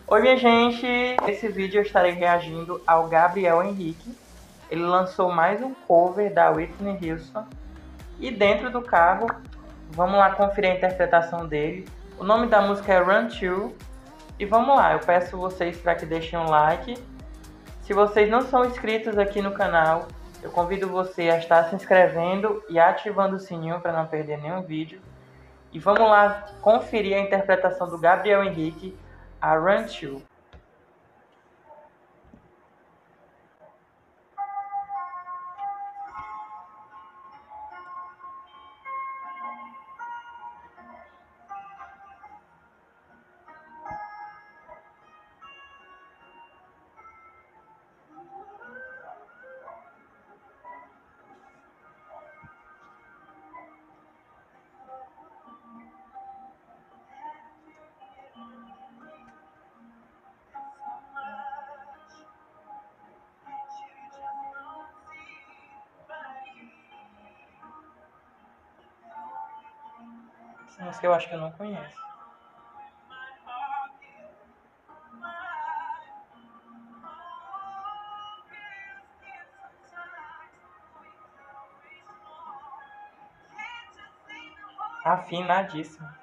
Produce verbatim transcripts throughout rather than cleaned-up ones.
Oi, minha gente! Nesse vídeo eu estarei reagindo ao Gabriel Henrique. Ele lançou mais um cover da Whitney Houston. E dentro do carro, vamos lá conferir a interpretação dele. O nome da música é Run To. E vamos lá, eu peço vocês para que deixem um like. Se vocês não são inscritos aqui no canal, eu convido você a estar se inscrevendo e ativando o sininho para não perder nenhum vídeo. E vamos lá conferir a interpretação do Gabriel Henrique a Run To. Essa música eu acho que eu não conheço. Afinadíssimo.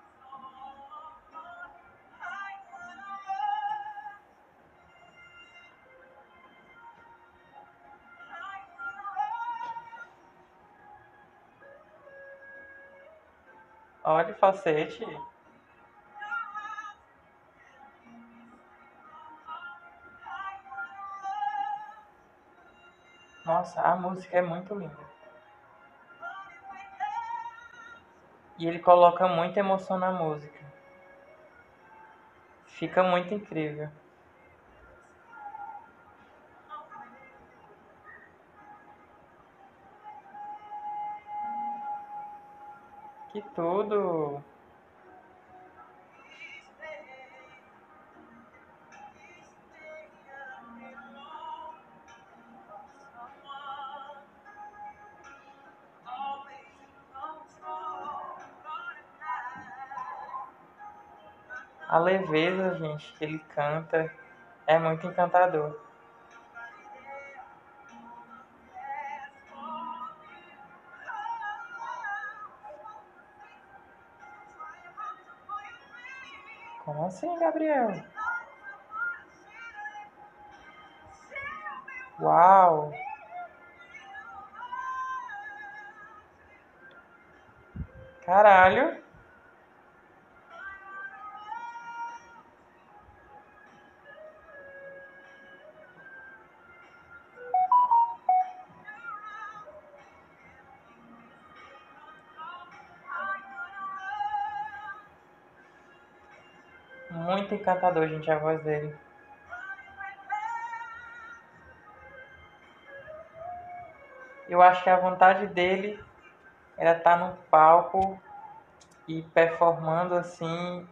Olha o falsete. Nossa, a música é muito linda. E ele coloca muita emoção na música. Fica muito incrível. Que tudo! A leveza, gente, que ele canta é muito encantador. Como assim, Gabriel? Uau! Caralho! Muito encantador, gente, a voz dele. Eu acho que a vontade dele era estar no palco e performando assim.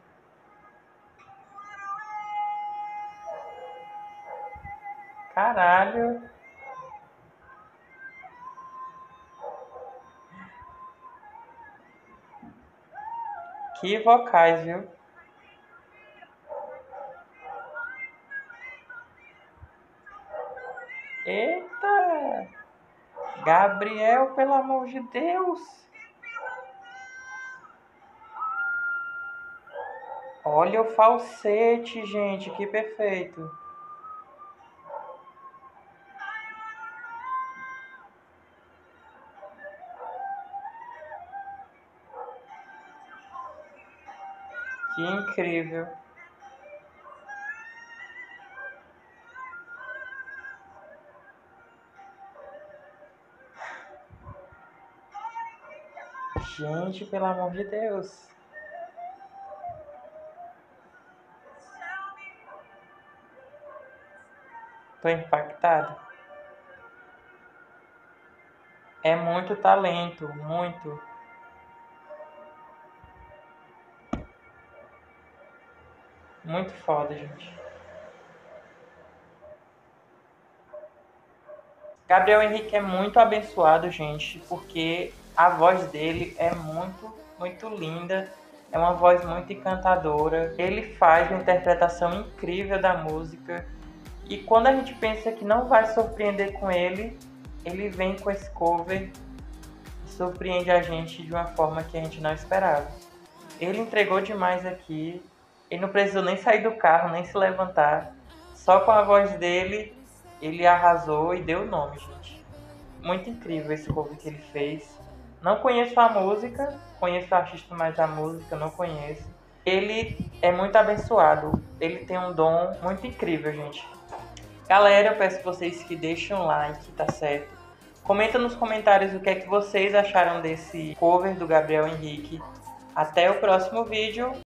Caralho! Que vocais, viu? Eita! Gabriel, pelo amor de Deus! Olha o falsete, gente, que perfeito! Que incrível! Gente, pelo amor de Deus! Tô impactado. É muito talento, muito. Muito foda, gente. Gabriel Henrique é muito abençoado, gente, porque a voz dele é muito, muito linda É uma voz muito encantadora. Ele faz uma interpretação incrível da música. E quando a gente pensa que não vai surpreender com ele, ele vem com esse cover e surpreende a gente de uma forma que a gente não esperava. Ele entregou demais aqui. Ele não precisou nem sair do carro, nem se levantar. Só com a voz dele, ele arrasou e deu o nome, gente. Muito incrível esse cover que ele fez. Não conheço a música, conheço o artista, mas a música não conheço. Ele é muito abençoado. Ele tem um dom muito incrível, gente. Galera, eu peço vocês que deixem um like, tá certo? Comenta nos comentários o que é que vocês acharam desse cover do Gabriel Henrique. Até o próximo vídeo.